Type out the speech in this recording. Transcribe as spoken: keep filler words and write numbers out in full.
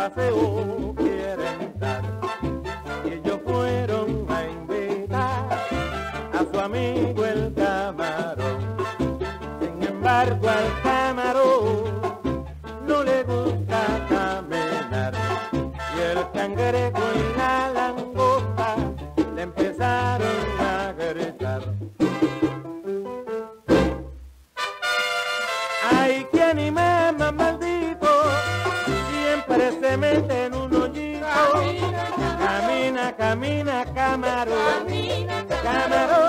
paseo quieren dar. Y ellos fueron a invitar a su amigo el camarón. Sin embargo al camarón no le gusta caminar. Y el cangrejo y la langosta le empezaron a gritar. Ay, que animema maldito, siempre se mete en un hoyito. Camina, camina, camarón, camarón.